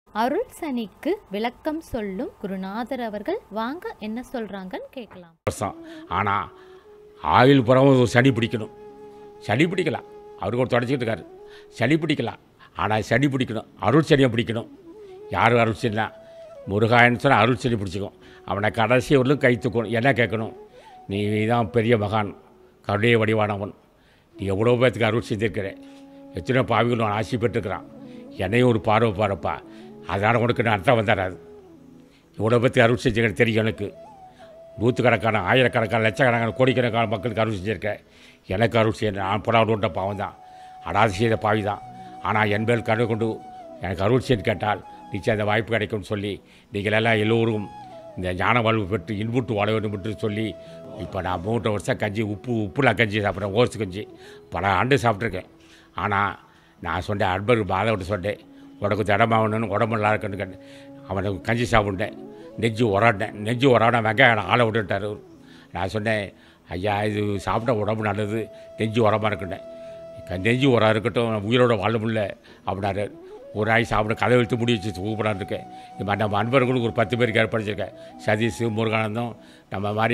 அருள் சனிக்கு விளக்கம் சொல்லும் குருநாதர் அவர்கள் வாங்க என்ன சொல்றாங்கன்னு கேட்கலாம். ஆனால் ஆயுள் புறம் சனி பிடிக்கணும். சனி பிடிக்கலாம், அவருக்கு ஒரு தொடச்சிக்கிட்டு இருக்காரு. சனி பிடிக்கலாம், ஆனால் சனி பிடிக்கணும், அருள் சனியை பிடிக்கணும். யார் அருள் சனினா முருகாயன்னு சொன்னால் அருள் சனி பிடிச்சிக்கும். அவனை கடைசி வரலும் கை தூக்கணும். என்ன கேட்கணும்? நீ தான் பெரிய மகான், கருடைய வடிவானவன், நீ எவ்வளோ பேர்த்துக்கு அருள் செஞ்சிருக்கிற, எத்தனை பாவிகளும் அவன் ஆசை பெற்றுக்கிறான், என்னையும் ஒரு பார்வை பாருப்பா, அதனால் உனக்கு நான் அர்த்தம் வந்துடாது. இவ்வளோ பேர்த்துக்கு அருள் செஞ்சுக்கிற தெரியும். எனக்கு நூற்றுக்கணக்கான ஆயிரக்கணக்கான லட்சக்கணக்கான கோடிக்கணக்கான மக்களுக்கு அருள் செஞ்சுருக்கேன். எனக்கு அருள் செய்ய நான் புறாவுன்ற பாவம் தான், அடாது செய்த பாவி தான். ஆனால் என் பேர் கண்டு கொண்டு எனக்கு அருள் செய்து கேட்டால் நிச்சயம் அந்த வாய்ப்பு கிடைக்கும்னு சொல்லி நீங்களெல்லாம் எல்லோரும் இந்த ஞான வாழ்வு பெற்று இன்புட்டு வாழ வேண்டும் என்று சொல்லி இப்போ நான் 3 வருஷம் கஞ்சி உப்புலாம் கஞ்சி சாப்பிட்றேன். ஓர்ஸ் கஞ்சி பல ஆண்டு சாப்பிட்ருக்கேன். ஆனால் நான் சொன்னேன், அன்பருக்கு பாதவிட்டு சொன்னேன், உனக்கு திடமாகணுன்னு உடம்பு நல்லா இருக்குன்னு கேட்டேன். அவனுக்கு கஞ்சி சாப்பிட்டேன், நெஞ்சு உராடின வெங்காயம் ஆளை விட்டுட்டார். நான் சொன்னேன், ஐயா இது சாப்பிட்ட உடம்பு நல்லது, நெஞ்சு உரமாக இருக்குன்னேன். நெஞ்சு உரம் இருக்கட்டும், உயிரோட வாழ முடியல அப்படின்னாரு. ஒரு நாய் சாப்பிட கதை இழுத்து முடி வச்சு கூப்பிடான்னு இருக்கேன். இப்போ நம்ம அன்பர்களுக்கு ஒரு 10 பேருக்கு ஏற்படுத்திருக்கேன். சதீஷ், முருகானந்தம், நம்ம மாதிரி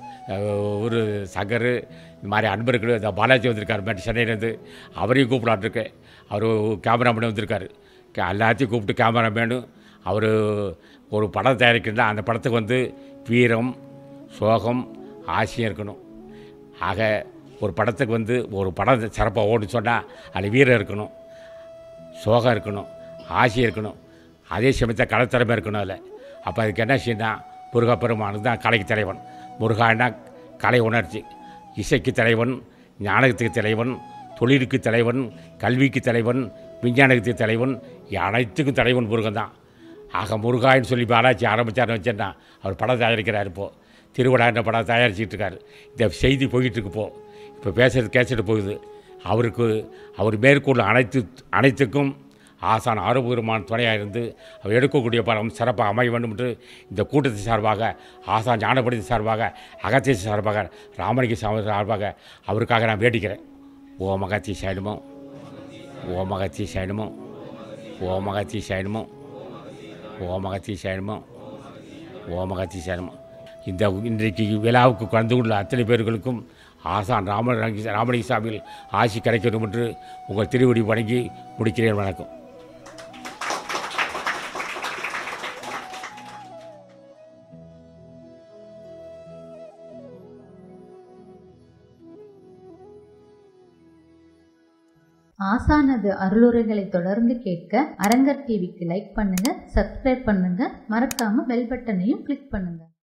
ஒரு சகர், இந்த மாதிரி அன்பர்கள். இந்த பாலாஜி வந்திருக்கார் மேட்டு சென்னையிலேருந்து, அவரையும் கூப்பிடான்ருக்கேன். அவர் கேமராமேன் வந்திருக்கார். எல்லாத்தையும் கூப்பிட்டு கேமராமேனு அவர் ஒரு படம் தயாரிக்கிறா. அந்த படத்துக்கு வீரம், சோகம், ஆசையும் இருக்கணும். ஆக ஒரு படத்துக்கு ஒரு படம் சிறப்பாக ஓடுன்னு சொன்னால் அதில் வீரம் இருக்கணும், சோகம் இருக்கணும், ஆசை இருக்கணும், அதே சமயத்தில் கலைத்திறமை இருக்கணும் அதில். அப்போ அதுக்கு என்ன செய்யணும்? முருகப்பெருமானுக்கு தான் கலைக்கு தலைவன். முருகானா கலை உணர்ச்சி, இசைக்கு தலைவன், ஞானத்துக்கு தலைவன், தொழிலுக்கு தலைவன், கல்விக்கு தலைவன், விஞ்ஞானத்துக்கு தலைவன், அனைத்துக்கும் தலைவன் முருகன் தான். ஆக முருகாயின்னு சொல்லி பாலாஜி ஆரம்பித்தார்னு வச்சேன்னா அவர் படம் தயாரிக்கிறார். இப்போது திருவிழான்ற படம் தயாரிச்சுட்டு இருக்கார். இந்த செய்தி போய்கிட்டு இப்போ பேசுகிறது கேட்டுட்டு போகுது. அவர் மேற்கொள்ள அனைத்துக்கும் ஆசான் ஆரோக்கியமான துணையாக இருந்து அவர் எடுக்கக்கூடிய படம் சிறப்பாக அமைய வேண்டும் என்று இந்த கூட்டத்தை சார்பாக, ஆசான் ஞானபடி சார்பாக, அகத்திய சார்பாக, ராமலிங்க சார்பாக அவருக்காக நான் வேண்டிக்கிறேன். ஓம் அகத்தி சைனமோ, ஓம் அகத்தி சைனமோ, ஓம் அகத்தி சைனமோ, ஓம் அகத்தி சைனமோ, ஓம் அகத்தி சைனமோ. இன்றைக்கு விழாவுக்கு கலந்து கொள்ள அத்தனை பேர்களுக்கும் ஆசான் ராமலிங்க சாமியில் ஆசி கிடைக்கணும் என்று உங்கள் திருவடி வணங்கி முடிக்கிறேன். வணக்கம். ஆசானது அருளுரைகளை தொடர்ந்து கேட்க அரங்கர் டிவிக்கு லைக் பண்ணுங்க, சப்ஸ்கிரைப் பண்ணுங்க, மறக்காம பெல் பட்டனையும் கிளிக் பண்ணுங்க.